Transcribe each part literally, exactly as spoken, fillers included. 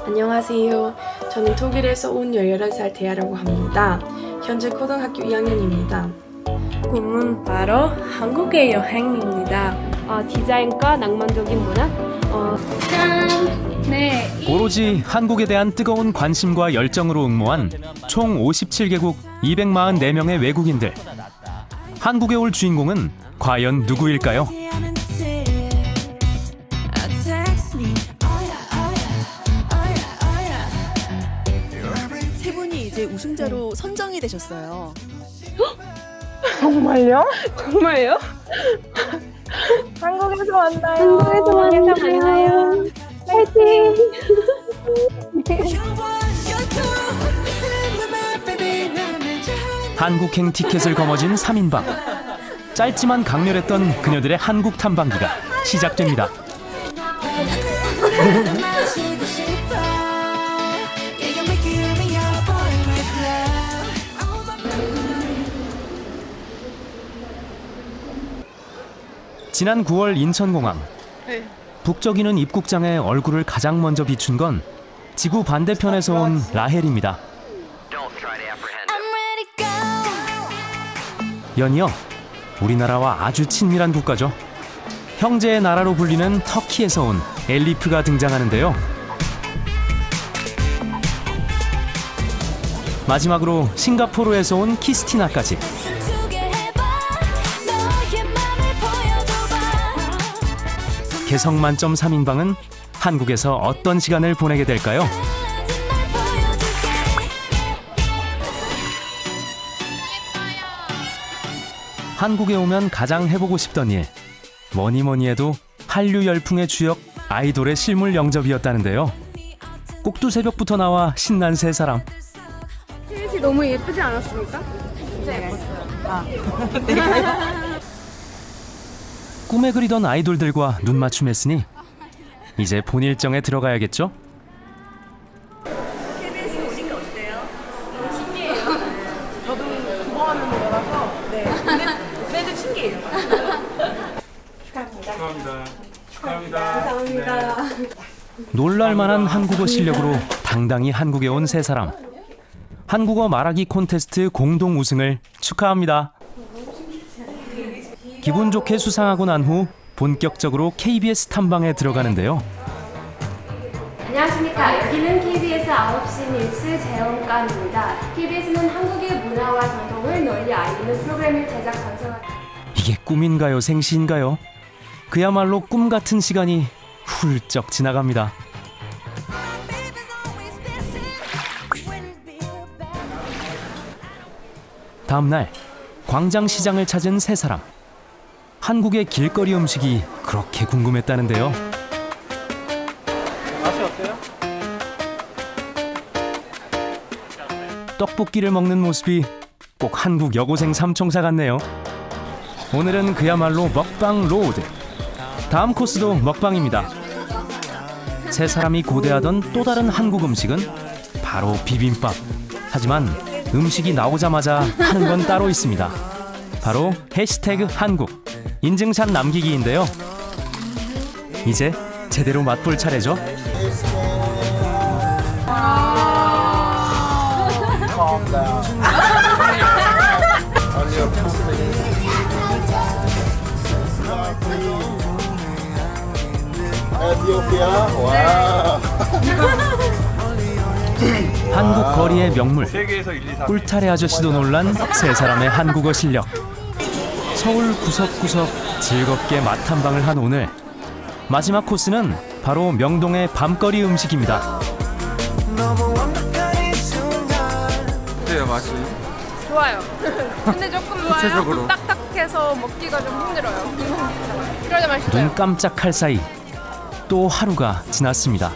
안녕하세요. 저는 독일에서 온 열여덟 살 대하라고 합니다. 현재 고등학교 이 학년입니다. 꿈은 바로 한국의 여행입니다. 어, 디자인과 낭만적인 문화? 어, 짠! 네. 오로지 한국에 대한 뜨거운 관심과 열정으로 응모한 총 오십칠 개국 이백사십사 명의 외국인들. 한국에 올 주인공은 과연 누구일까요? 세 분이 이제 우승자로 선정이 되셨어요. 정말요? 정말요? 한국에서 만나요. 한국에서 만나요. 파이팅! 한국행 티켓을 거머쥔 삼 인방. 짧지만 강렬했던 그녀들의 한국 탐방기가 시작됩니다. 지난 구월 인천공항. 네. 북적이는 입국장에 얼굴을 가장 먼저 비춘 건 지구 반대편에서 온 라헬입니다. 연이어 우리나라와 아주 친밀한 국가죠. 형제의 나라로 불리는 터키에서 온 엘리프가 등장하는데요. 마지막으로 싱가포르에서 온 키스티나까지. 개성 만점 삼 인방은 한국에서 어떤 시간을 보내게 될까요? 한국에 오면 가장 해보고 싶던 일, 뭐니 뭐니 해도 한류 열풍의 주역 아이돌의 실물 영접이었다는데요. 꼭두 새벽부터 나와 신난 세 사람. 셋이 너무 예쁘지 않았습니까? 진짜 예뻤어요. 아. 꿈에 그리던 아이돌들과 눈 맞춤했으니 이제 본 일정에 들어가야겠죠? 케이비에스 오니까 어때요? 신기해요. 저도 두 번 하는 거라서 네. 매주 신기해요. 축하합니다. 축하합니다. 감사합니다. 놀랄만한 한국어 실력으로 당당히 한국에 온 세 사람. 한국어 말하기 콘테스트 공동 우승을 축하합니다. 기분 좋게 수상하고 난 후 본격적으로 케이비에스 탐방에 들어가는데요. 안녕하십니까. 여기는 케이비에스 아홉 시 뉴스 재영관입니다. 케이비에스는 한국의 문화와 전통을 널리 알리는 프로그램을 제작 방송합니다. 이게 꿈인가요, 생시인가요? 그야말로 꿈 같은 시간이 훌쩍 지나갑니다. 다음 날 광장시장을 찾은 세 사람. 한국의 길거리 음식이 그렇게 궁금했다는데요. 맛이 어때요? 떡볶이를 먹는 모습이 꼭 한국 여고생 삼총사 같네요. 오늘은 그야말로 먹방 로드. 다음 코스도 먹방입니다. 세 사람이 고대하던 또 다른 한국 음식은 바로 비빔밥. 하지만 음식이 나오자마자 하는 건 따로 있습니다. 바로 해시태그 한국. 인증샷 남기기인데요. 이제 제대로 맛볼 차례죠. 한국 거리의 명물. 꿀타래 아저씨도 놀란 세 사람의 한국어 실력. 서울 구석구석 즐겁게 맛 탐방을 한 오늘. 마지막 코스는 바로 명동의 밤거리 음식입니다. 어때요, 맛이? 좋아요. 근데 조금 구체적으로. 딱딱해서 먹기가 좀 힘들어요. 그러자 맛있어요. 눈 깜짝할 사이 또 하루가 지났습니다.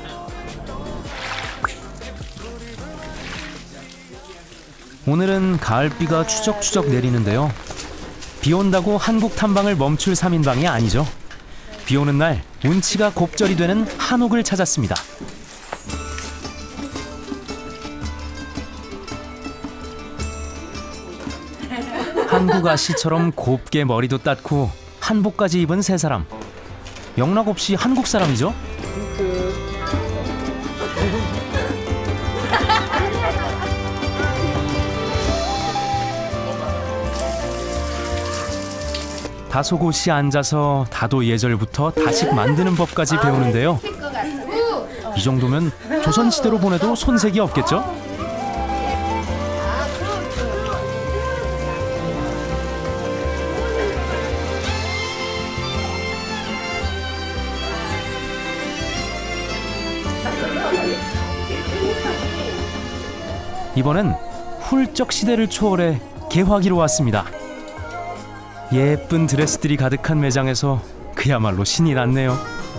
오늘은 가을비가 추적추적 내리는데요. 비 온다고 한국 탐방을 멈출 삼 인방이 아니죠. 비 오는 날 운치가 곱절이 되는 한옥을 찾았습니다. 한국 아씨처럼 곱게 머리도 땄고 한복까지 입은 세 사람. 영락 없이 한국 사람이죠? 다소곳이 앉아서 다도 예절부터 다식 만드는 법까지 배우는데요. 이 정도면 조선시대로 보내도 손색이 없겠죠? 이번엔 훌쩍 시대를 초월해 개화기로 왔습니다. 예쁜 드레스들이 가득한 매장에서 그야말로 신이 났네요.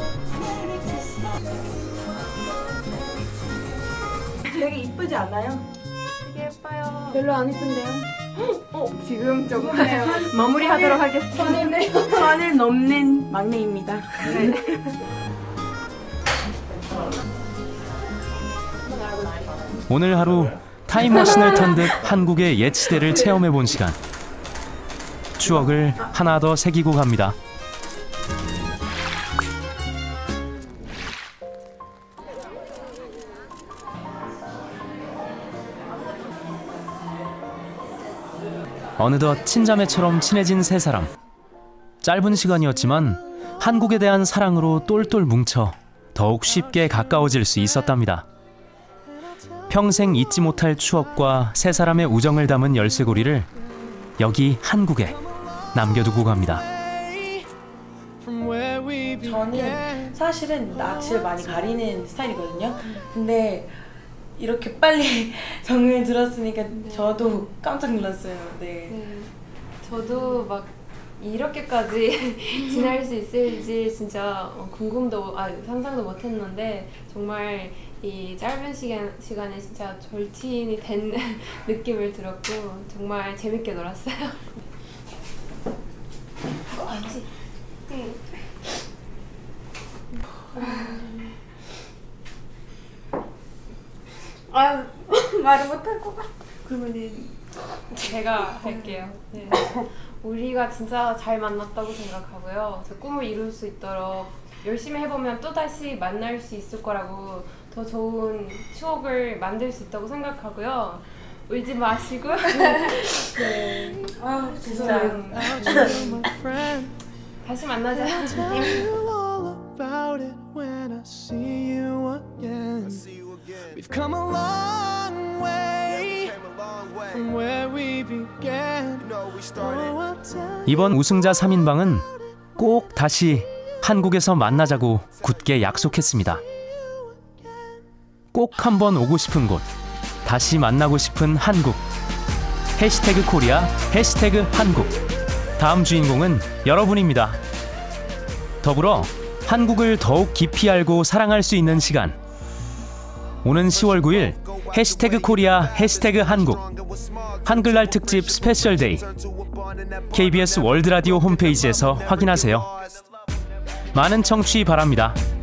되게 이쁘지 않아요? 되게 예뻐요. 별로 안 이쁜데요? 어, 지금 조금 마무리하도록 하겠습니다. 선을 넘는 막내입니다. 오늘 하루 타임머신을 탄 듯 한국의 옛 시대를 체험해본 시간. 추억을 하나 더 새기고 갑니다. 어느덧 친자매처럼 친해진 세 사람. 짧은 시간이었지만 한국에 대한 사랑으로 똘똘 뭉쳐 더욱 쉽게 가까워질 수 있었답니다. 평생 잊지 못할 추억과 세 사람의 우정을 담은 열쇠고리를 여기 한국에 남겨두고 갑니다. 저는 사실은 낯을 많이 가리는 스타일이거든요. 근데 이렇게 빨리 정을 들었으니까 저도 깜짝 놀랐어요. 네. 네. 저도 막 이렇게까지 지날 수 있을지 진짜 궁금도, 아, 상상도 못했는데 정말 이 짧은 시간, 시간에 진짜 절친이 된 느낌을 들었고 정말 재밌게 놀았어요. 맞지? 응. 아, 말을 못할 것 같아. 그러면 제가 할게요. 네. 우리가 진짜 잘 만났다고 생각하고요. 저 꿈을 이룰 수 있도록 열심히 해보면 또다시 만날 수 있을 거라고, 더 좋은 추억을 만들 수 있다고 생각하고요. 울지 마시고. 네. 아, 진짜. 다시 만나자. We've come a long way from where we began. 이번 우승자 삼 인방은 꼭 다시 한국에서 만나자고 굳게 약속했습니다. 꼭 한번 오고 싶은 곳, 다시 만나고 싶은 한국. 해시태그 코리아, 해시태그 한국. 다음 주인공은 여러분입니다. 더불어 한국을 더욱 깊이 알고 사랑할 수 있는 시간. 오는 시월 구일 해시태그 코리아, 해시태그 한국. 한글날 특집 스페셜 데이. 케이비에스 월드라디오 홈페이지에서 확인하세요. 많은 청취 바랍니다.